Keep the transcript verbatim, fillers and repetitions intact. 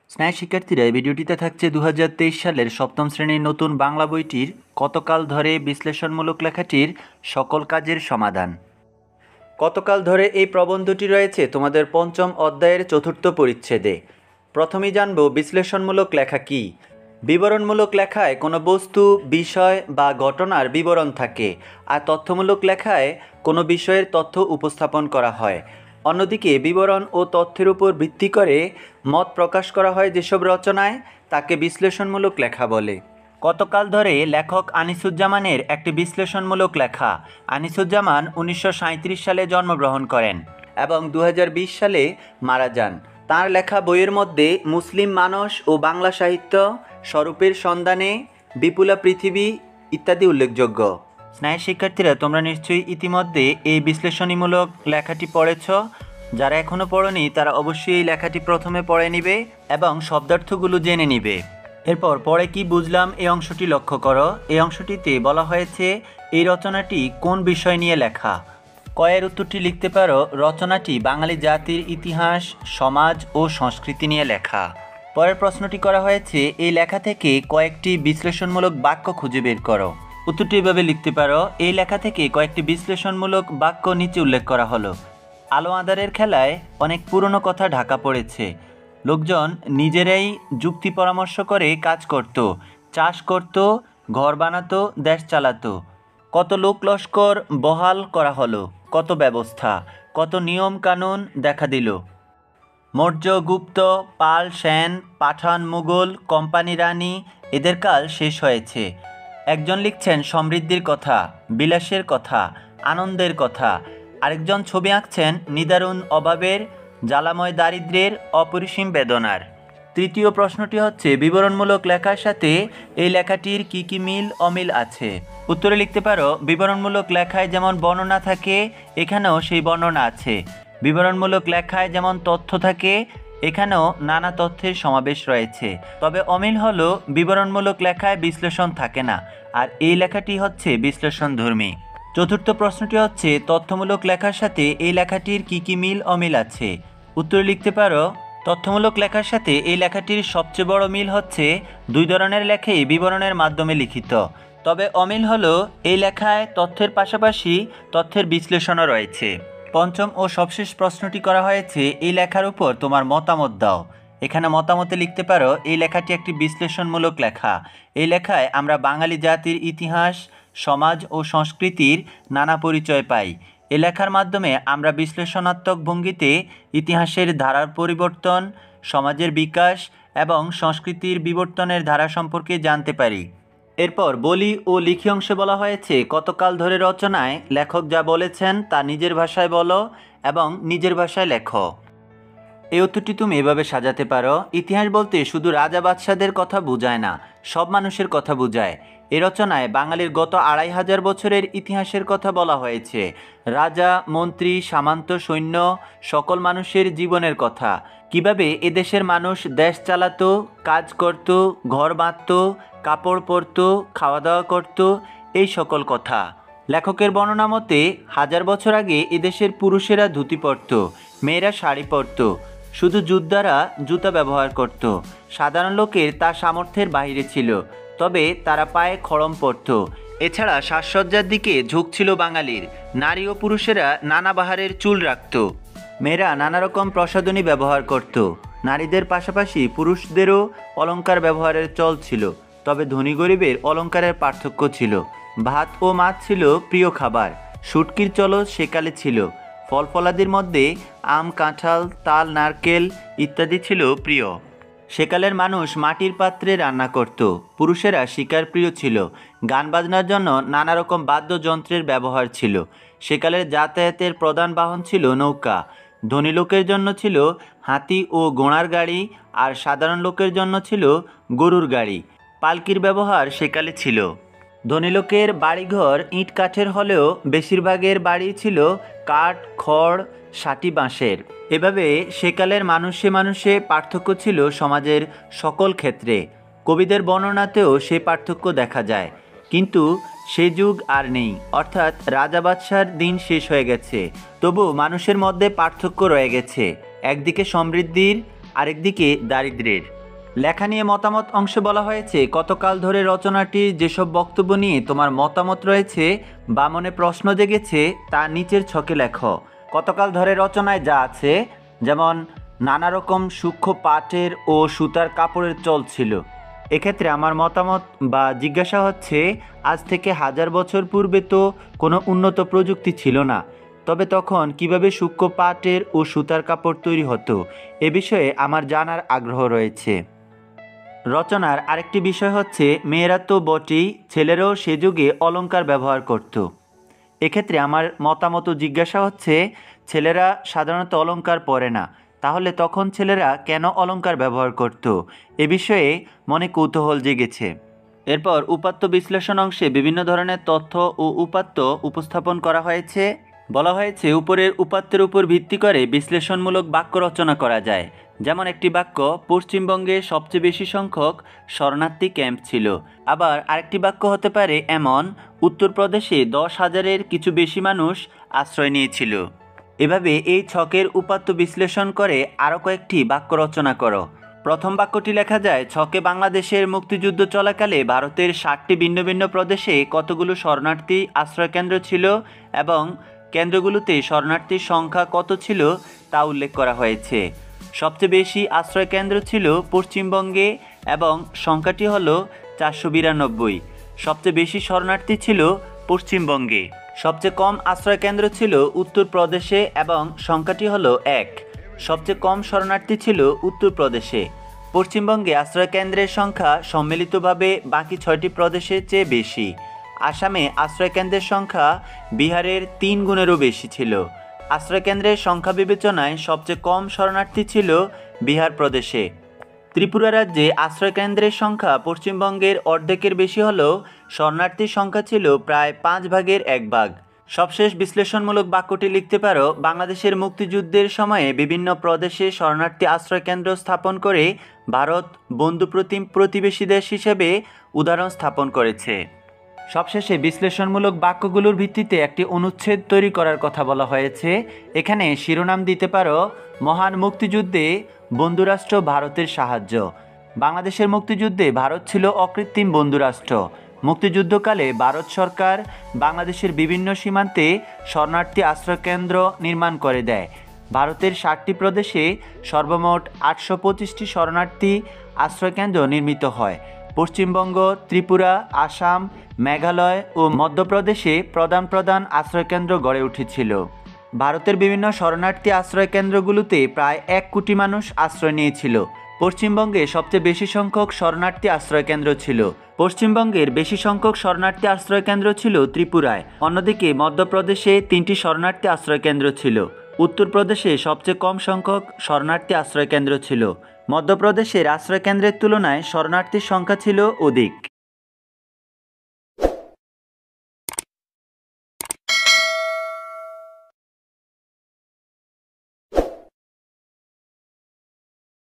স্নায়ু শিক্ষার্থীরা, এই ভিডিওটিতে থাকছে দু হাজার তেইশ সালের সপ্তম শ্রেণীর নতুন বাংলা বইটির কতকাল ধরে বিশ্লেষণমূলক লেখাটির সকল কাজের সমাধান। কতকাল ধরে এই প্রবন্ধটি রয়েছে তোমাদের পঞ্চম অধ্যায়ের চতুর্থ পরিচ্ছেদে। প্রথমেই জানব বিশ্লেষণমূলক লেখা কি। বিবরণমূলক লেখায় কোনো বস্তু, বিষয় বা ঘটনার বিবরণ থাকে, আর তথ্যমূলক লেখায় কোনো বিষয়ের তথ্য উপস্থাপন করা হয়। অন্যদিকে বিবরণ ও তথ্যের উপর ভিত্তি করে মত প্রকাশ করা হয় যেসব রচনায়, তাকে বিশ্লেষণমূলক লেখা বলে। কতকাল ধরে লেখক আনিসুজ্জামানের একটি বিশ্লেষণমূলক লেখা। আনিসুজ্জামান উনিশশো সাঁইত্রিশ সালে জন্মগ্রহণ করেন এবং দু হাজার বিশ সালে মারা যান। তাঁর লেখা বইয়ের মধ্যে মুসলিম মানস ও বাংলা সাহিত্য, স্বরূপের সন্ধানে, বিপুলা পৃথিবী ইত্যাদি উল্লেখযোগ্য। স্নায়ু শিক্ষার্থীরা, তোমরা নিশ্চয়ই ইতিমধ্যে এই বিশ্লেষণীমূলক লেখাটি পড়েছ। যারা এখনও পড়েনি তারা অবশ্যই এই লেখাটি প্রথমে পড়ে নিবে এবং শব্দার্থগুলো জেনে নিবে। এরপর পরে কি বুঝলাম এই অংশটি লক্ষ্য করো। এই অংশটিতে বলা হয়েছে এই রচনাটি কোন বিষয় নিয়ে লেখা। কয়ের উত্তরটি লিখতে পারো, রচনাটি বাঙালি জাতির ইতিহাস, সমাজ ও সংস্কৃতি নিয়ে লেখা। পরের প্রশ্নটি করা হয়েছে এই লেখা থেকে কয়েকটি বিশ্লেষণমূলক বাক্য খুঁজে বের করো। উত্তরটি এভাবে লিখতে পারো, এই লেখা থেকে কয়েকটি বিশ্লেষণমূলক বাক্য নিচে উল্লেখ করা হলো। আলো আঁধারের খেলায় অনেক পুরনো কথা ঢাকা পড়েছে। লোকজন নিজেরাই যুক্তি পরামর্শ করে কাজ করত, চাষ করত, ঘর বানাতো, দেশ চালাতো। কত লোক লস্কর বহাল করা হলো, কত ব্যবস্থা, কত নিয়ম কানুন দেখা দিল। মৌর্য, গুপ্ত, পাল, সেন, পাঠান, মুঘল, কোম্পানি রানী, এদের কাল শেষ হয়েছে। একজন লিখছেন সমৃদ্ধির কথা, বিলাসের কথা, আনন্দের কথা। আরেকজন ছবি আঁকছেন নিদারুণ অভাবের, জ্বালাময় দারিদ্র্যের, অপরিসীম বেদনার। তৃতীয় প্রশ্নটি হচ্ছে বিবরণমূলক লেখার সাথে এই লেখাটির কি কি মিল অমিল আছে। উত্তরে লিখতে পারো, বিবরণমূলক লেখায় যেমন বর্ণনা থাকে এখানেও সেই বর্ণনা আছে। বিবরণমূলক লেখায় যেমন তথ্য থাকে এখানেও নানা তথ্যের সমাবেশ রয়েছে। তবে অমিল হলো বিবরণমূলক লেখায় বিশ্লেষণ থাকে না, আর এই লেখাটি হচ্ছে বিশ্লেষণধর্মী। চতুর্থ প্রশ্নটি হচ্ছে তথ্যমূলক লেখার সাথে এই লেখাটির কি কি মিল অমিল আছে। উত্তরে লিখতে পারো, তথ্যমূলক লেখার সাথে এই লেখাটির সবচেয়ে বড় মিল হচ্ছে দুই ধরনের লেখাই বিবরণের মাধ্যমে লিখিত। তবে অমিল হলো এই লেখায় তথ্যের পাশাপাশি তথ্যের বিশ্লেষণও রয়েছে। পঞ্চম ও সবশেষ প্রশ্নটি করা হয়েছে এই লেখার উপর তোমার মতামত দাও। এখানে মতামতে লিখতে পারো, এই লেখাটি একটি বিশ্লেষণমূলক লেখা। এই লেখায় আমরা বাঙালি জাতির ইতিহাস, সমাজ ও সংস্কৃতির নানা পরিচয় পাই। এ লেখার মাধ্যমে আমরা বিশ্লেষণাত্মক ভঙ্গিতে ইতিহাসের ধারার পরিবর্তন, সমাজের বিকাশ এবং সংস্কৃতির বিবর্তনের ধারা সম্পর্কে জানতে পারি। এরপর বলি ও লিখি অংশে বলা হয়েছে কতকাল ধরে রচনায় লেখক যা বলেছেন তা নিজের ভাষায় বলো এবং নিজের ভাষায় লেখো। এই উত্তরটি তুমি এভাবে সাজাতে পারো, ইতিহাস বলতে শুধু রাজা বাদশাদের কথা বোঝায় না, সব মানুষের কথা বোঝায়। এ রচনায় বাঙালির গত আড়াই হাজার বছরের ইতিহাসের কথা বলা হয়েছে। রাজা, মন্ত্রী, সামন্ত, সৈন্য, সকল মানুষের জীবনের কথা। কিভাবে এদেশের মানুষ দেশ চালাতো, কাজ করত, ঘর বাঁধত, কাপড় পরত, খাওয়া দাওয়া করত, এই সকল কথা। লেখকের বর্ণনা মতে হাজার বছর আগে এদেশের পুরুষেরা ধুতি পরত, মেয়েরা শাড়ি পরত, শুধু যোদ্ধারা জুতা ব্যবহার করত। সাধারণ লোকের তা সামর্থ্যের বাইরে ছিল, তবে তারা পায়ে খড়ম পরত। এছাড়া সাজসজ্জার দিকে ঝোঁক ছিল বাঙালির। নারী ও পুরুষেরা নানা বাহারের চুল রাখত। মেয়েরা নানা রকম প্রসাধনী ব্যবহার করত। নারীদের পাশাপাশি পুরুষদেরও অলংকার ব্যবহারের চল ছিল, তবে ধনী গরিবের অলংকারের পার্থক্য ছিল। ভাত ও মাছ ছিল প্রিয় খাবার। শুটকির চলও সেকালে ছিল। ফল ফলাদির মধ্যে আম, কাঁঠাল, তাল, নারকেল ইত্যাদি ছিল প্রিয়। সেকালের মানুষ মাটির পাত্রে রান্না করত। পুরুষেরা শিকার প্রিয় ছিল। গান বাজনার জন্য নানা রকম বাদ্যযন্ত্রের ব্যবহার ছিল। সেকালের যাতায়াতের প্রধান বাহন ছিল নৌকা। ধনী লোকের জন্য ছিল হাতি ও ঘোড়ার গাড়ি, আর সাধারণ লোকের জন্য ছিল গরুর গাড়ি। পালকির ব্যবহার সেকালে ছিল। ধনী লোকের বাড়িঘর ইট কাঠের হলেও বেশিরভাগের বাড়ি ছিল কাঠ, খড়, সাটি বাঁশের। এভাবে সেকালের মানুষে মানুষে পার্থক্য ছিল সমাজের সকল ক্ষেত্রে। কবিদের বর্ণনাতেও সে পার্থক্য দেখা যায়। কিন্তু সে যুগ আর নেই, অর্থাৎ রাজা বাদশার দিন শেষ হয়ে গেছে। তবু মানুষের মধ্যে পার্থক্য রয়ে গেছে। একদিকে সমৃদ্ধির, আরেকদিকে দারিদ্র্যের। লেখা নিয়ে মতামত অংশে বলা হয়েছে, কতকাল ধরে রচনাটির যেসব বক্তব্য নিয়ে তোমার মতামত রয়েছে বা মনে প্রশ্ন জেগেছে তা নিচের ছকে লেখো। কতকাল ধরে রচনায় যা আছে, যেমন নানা রকম সূক্ষ্ম পাটের ও সুতার কাপড়ের চল ছিল। এক্ষেত্রে আমার মতামত বা জিজ্ঞাসা হচ্ছে, আজ থেকে হাজার বছর পূর্বে তো কোনো উন্নত প্রযুক্তি ছিল না, তবে তখন কিভাবে সূক্ষ্ম পাটের ও সুতার কাপড় তৈরি হতো এ বিষয়ে আমার জানার আগ্রহ রয়েছে। রচনার আরেকটি বিষয় হচ্ছে, মেয়েরা তো বটেই, ছেলেরাও সে যুগে অলংকার ব্যবহার করত। এক্ষেত্রে আমার মতামত জিজ্ঞাসা হচ্ছে, ছেলেরা সাধারণত অলংকার পরে না, তাহলে তখন ছেলেরা কেন অলংকার ব্যবহার করত এ বিষয়ে মনে কৌতূহল জেগেছে। এরপর উপাত্ত বিশ্লেষণ অংশে বিভিন্ন ধরনের তথ্য ও উপাত্ত উপস্থাপন করা হয়েছে। বলা হয়েছে, উপরের উপাত্তের উপর ভিত্তি করে বিশ্লেষণমূলক বাক্য রচনা করা যায়। যেমন একটি বাক্য, পশ্চিমবঙ্গে সবচেয়ে বেশি সংখ্যক শরণার্থী ক্যাম্প ছিল। আবার আরেকটি বাক্য হতে পারে এমন, উত্তরপ্রদেশে দশ হাজারের কিছু বেশি মানুষ আশ্রয় নিয়েছিল। এভাবে এই ছকের উপাত্ত বিশ্লেষণ করে আরও কয়েকটি বাক্য রচনা করো। প্রথম বাক্যটি লেখা যায়, ছকে বাংলাদেশের মুক্তিযুদ্ধ চলাকালে ভারতের ষাটটি ভিন্ন ভিন্ন প্রদেশে কতগুলো শরণার্থী আশ্রয়কেন্দ্র ছিল এবং কেন্দ্রগুলোতে শরণার্থীর সংখ্যা কত ছিল তা উল্লেখ করা হয়েছে। সবচেয়ে বেশি আশ্রয়কেন্দ্র ছিল পশ্চিমবঙ্গে এবং সংখ্যাটি হল চারশো বিরানব্বই। সবচেয়ে বেশি শরণার্থী ছিল পশ্চিমবঙ্গে। সবচেয়ে কম আশ্রয়কেন্দ্র ছিল উত্তরপ্রদেশে এবং সংখ্যাটি হল এক। সবচেয়ে কম শরণার্থী ছিল উত্তরপ্রদেশে। পশ্চিমবঙ্গে আশ্রয়কেন্দ্রের সংখ্যা সম্মিলিতভাবে বাকি ছয়টি প্রদেশের চেয়ে বেশি। আসামে আশ্রয়কেন্দ্রের সংখ্যা বিহারের তিন গুণেরও বেশি ছিল। আশ্রয়কেন্দ্রের সংখ্যা বিবেচনায় সবচেয়ে কম শরণার্থী ছিল বিহার প্রদেশে। ত্রিপুরা রাজ্যে আশ্রয়কেন্দ্রের সংখ্যা পশ্চিমবঙ্গের অর্ধেকের বেশি হলেও শরণার্থীর সংখ্যা ছিল প্রায় পাঁচ ভাগের এক ভাগ। সবশেষ বিশ্লেষণমূলক বাক্যটি লিখতে পারো, বাংলাদেশের মুক্তিযুদ্ধের সময়ে বিভিন্ন প্রদেশে শরণার্থী আশ্রয়কেন্দ্র স্থাপন করে ভারত বন্ধুপ্রতিম প্রতিবেশী দেশ হিসেবে উদাহরণ স্থাপন করেছে। সবশেষে বিশ্লেষণমূলক বাক্যগুলোর ভিত্তিতে একটি অনুচ্ছেদ তৈরি করার কথা বলা হয়েছে। এখানে শিরোনাম দিতে পারো, মহান মুক্তিযুদ্ধে বন্ধুরাষ্ট্র ভারতের সাহায্য। বাংলাদেশের মুক্তিযুদ্ধে ভারত ছিল অকৃত্রিম বন্ধুরাষ্ট্র। মুক্তিযুদ্ধকালে ভারত সরকার বাংলাদেশের বিভিন্ন সীমান্তে শরণার্থী আশ্রয়কেন্দ্র নির্মাণ করে দেয়। ভারতের ষাটটি প্রদেশে সর্বমোট আটশো পঁচিশটি শরণার্থী আশ্রয়কেন্দ্র নির্মিত হয়। পশ্চিমবঙ্গ, ত্রিপুরা, আসাম, মেঘালয় ও মধ্যপ্রদেশে প্রধান প্রধান আশ্রয়কেন্দ্র গড়ে উঠেছিল। ভারতের বিভিন্ন শরণার্থী আশ্রয়কেন্দ্রগুলোতে প্রায় এক কোটি মানুষ আশ্রয় নিয়েছিল। পশ্চিমবঙ্গে সবচেয়ে বেশি সংখ্যক শরণার্থী আশ্রয়কেন্দ্র ছিল। পশ্চিমবঙ্গের বেশি সংখ্যক শরণার্থী আশ্রয়কেন্দ্র ছিল ত্রিপুরায়। অন্যদিকে মধ্যপ্রদেশে তিনটি শরণার্থী আশ্রয়কেন্দ্র ছিল। উত্তরপ্রদেশে সবচেয়ে কম সংখ্যক শরণার্থী আশ্রয়কেন্দ্র ছিল। মধ্যপ্রদেশের আশ্রয়কেন্দ্রের তুলনায় শরণার্থীর সংখ্যা ছিল অধিক।